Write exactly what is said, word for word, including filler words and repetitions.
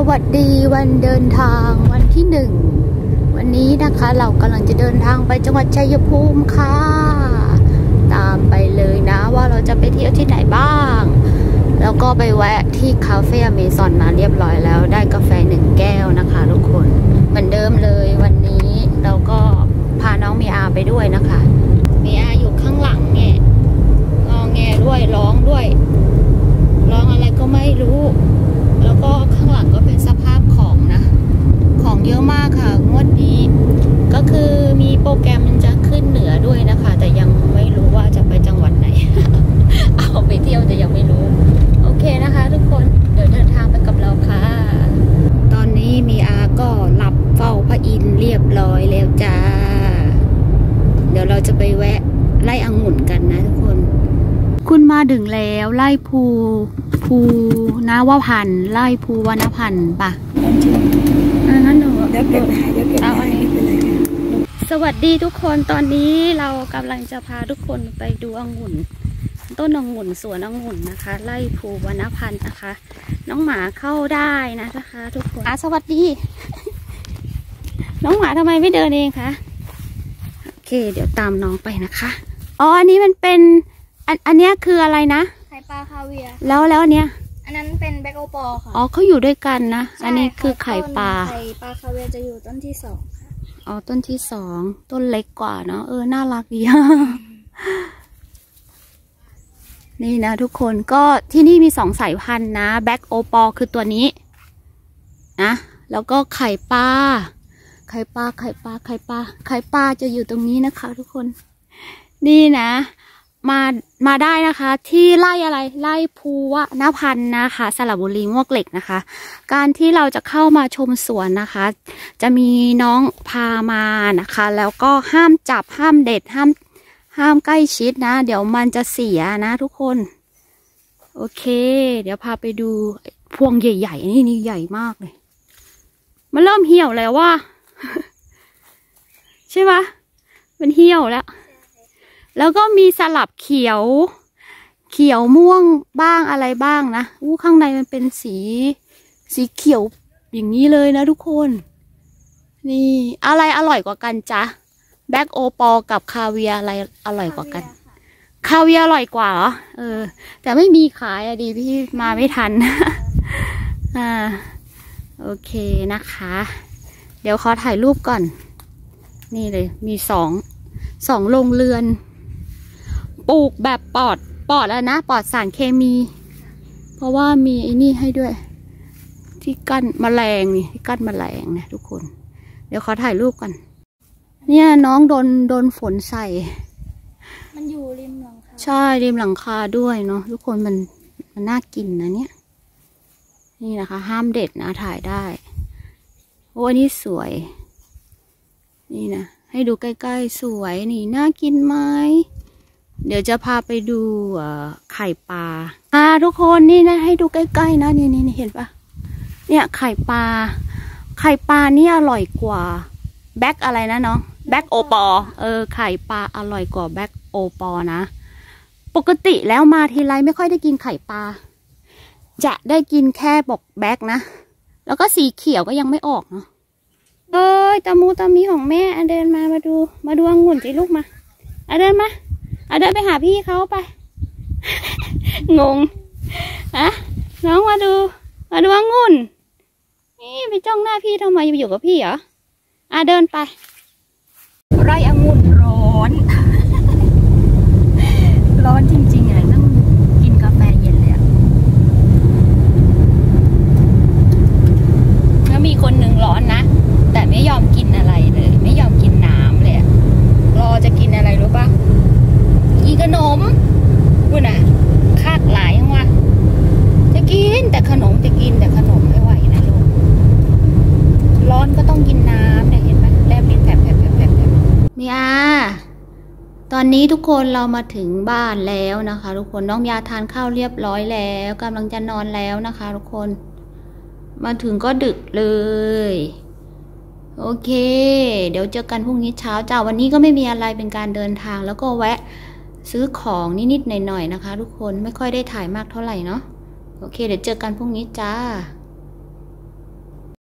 วัสดีวันเดินทางวันที่หนึ่งวันนี้นะคะเรากำลังจะเดินทางไปจังหวัดชัยภูมิค่ะตามไปเลยนะว่าเราจะไปเที่ยวที่ไหนบ้างแล้วก็ไปแวะที่คาเฟ่อเมซอนมาเรียบร้อยแล้วได้กาแฟหนึ่งแก้วนะคะทุกคนเหมือนเดิมเลยวันนี้เราก็พาน้องมีอาไปด้วยนะคะมีอาอยู่ข้างหลังเนี่ยงอแงด้วยร้องด้วยร้องอะไรก็ไม่รู้แล้วก็ข้างหลังก็เป็นสภาพของนะของเยอะมากค่ะงวดนี้ก็คือมีโปรแกรมมันจะขึ้นเหนือด้วยนะคะแต่ยังไม่รู้ว่าจะไปจังหวัดไหน เอาไปเที่ยวแต่ยังไม่รู้โอเคนะคะทุกคนเดี๋ยวเดินทางไปกับเราค่ะตอนนี้มีอาก็หลับเฝ้าพระอินทร์เรียบร้อยแล้วจ้าเดี๋ยวเราจะไปแวะไล่องุ่นกันนะทุกคนคุณมาถึงแล้วไล่ภูภูนวพันธ์ไล่ภูวรรณพันธ์ป่ะงั้นหนูเดี๋ยวเก็บเดี๋ยวเก็บเอาอันนี้ไปเลยสวัสดีทุกคนตอนนี้เรากำลังจะพาทุกคนไปดูองุ่นต้นองุ่นสวนองุ่นนะคะไล่ภูวรรณพันธ์นะคะน้องหมาเข้าได้นะนะคะทุกคนอ่ะสวัสดี น้องหมาทำไมไม่เดินเองคะโอเคเดี๋ยวตามน้องไปนะคะอ๋ออันนี้มันเป็นอันอันนี้คืออะไรนะไข่ปลาคาเวียร์แล้วแล้วอันเนี้ยอันนั้นเป็นแบล็คโอปอค่ะอ๋อเขาอยู่ด้วยกันนะอันนี้คือไข่ปลาไข่ปลาคาเวียร์จะอยู่ต้นที่สองค่ะอ๋อต้นที่สองต้นเล็กกว่าเนาะเออน่ารักดี นี่นะทุกคนก็ที่นี่มีสองสายพันธุ์นะแบล็คโอปอคือตัวนี้นะแล้วก็ไข่ปลาไข่ปลาไข่ปลาไข่ปลาไข่ปลาจะอยู่ตรงนี้นะคะทุกคนนี่นะมามาได้นะคะที่ไร่อะไรไร่ภูวรรณพันธ์นะคะสระบุรีมวกเหล็กนะคะการที่เราจะเข้ามาชมสวนนะคะจะมีน้องพามานะคะแล้วก็ห้ามจับห้ามเด็ดห้ามห้ามใกล้ชิดนะเดี๋ยวมันจะเสียนะทุกคนโอเคเดี๋ยวพาไปดูพวงใหญ่ๆนี่นี่ใหญ่มากเลยมันเริ่มเหี่ยวแล้วว่า ใช่ไหมมันเหี่ยวแล้วแล้วก็มีสลับเขียวเขียวม่วงบ้างอะไรบ้างนะอู้ข้างในมันเป็นสีสีเขียวอย่างนี้เลยนะทุกคนนี่อะไรอร่อยกว่ากันจ๊ะแบล็คโอปอกับคาเวียอะไรอร่อยกว่ากันคาเวียอร่อยกว่าเหรอเออแต่ไม่มีขายอะดีพี่มาไม่ทัน อ่าโอเคนะคะเดี๋ยวขอถ่ายรูปก่อนนี่เลยมีสองสองโรงเรือนปลูกแบบปลอดปลอดแล้วนะปลอดสารเคมีเพราะว่ามีไอ้นี่ให้ด้วยที่กั้นแมลงนี่ที่กั้นแมลงนะทุกคนเดี๋ยวขอถ่ายรูปกันเนี่ยน้องโดนโดนฝนใส่มันอยู่ริมหลังคาใช่ริมหลังคาด้วยเนาะทุกคนมันมันน่ากินนะเนี่ยนี่นะคะห้ามเด็ดนะถ่ายได้โอ้อันนี้สวยนี่นะให้ดูใกล้ๆสวยนี่น่ากินไหมเดี๋ยวจะพาไปดูไข่ปลาอ่าทุกคนนี่นะให้ดูใกล้ๆนะนี่นี่เห็นปะเนี่ยไข่ปลาไข่ปลานี่อร่อยกว่าแบล็คอะไรนะเนาะแบล็คโอปอเออไข่ปลาอร่อยกว่าแบล็คโอปอนะปกติแล้วมาทีไรไม่ค่อยได้กินไข่ปลาจะได้กินแค่บอกแบล็คนะแล้วก็สีเขียวก็ยังไม่ออกเนาะเอ้ยตามูตามีของแม่อ่ะเดินมามาดูมาดูองุ่นสิลูกมาอ่ะเดินมาอ่ะเดินไปหาพี่เขาไป งงอะน้องมาดูมาดูองุ่นนี่ไปจ้องหน้าพี่ทำไมอยู่กับพี่เหรออ่ะเดินไปไร่องุ่นร้อน ร้อนจริงๆเลยต้องกินกาแฟเย็นเลยอะแล้วมีคนหนึ่งร้อนนะแต่ไม่ยอมกินอะไรเลยไม่ยอมกินน้ำเลยรอจะกินอะไรรู้ปะกินขนมพูดนะคาดหลายยังวะจะกินแต่ขนมจะกินแต่ขนมไม่ไหวนะลูกร้อนก็ต้องกินน้ำเนี่ยเห็นไหมแลบลิ้นแผลบแผลบแผลบแผลบมีอาตอนนี้ทุกคนเรามาถึงบ้านแล้วนะคะทุกคนน้องยาทานข้าวเรียบร้อยแล้วกำลังจะนอนแล้วนะคะทุกคนมาถึงก็ดึกเลยโอเคเดี๋ยวเจอกันพรุ่งนี้เช้าจ้าวันนี้ก็ไม่มีอะไรเป็นการเดินทางแล้วก็แวะซื้อของนิดๆหน่อยๆนะคะทุกคนไม่ค่อยได้ถ่ายมากเท่าไหร่เนาะโอเคเดี๋ยวเจอกันพรุ่งนี้จ้า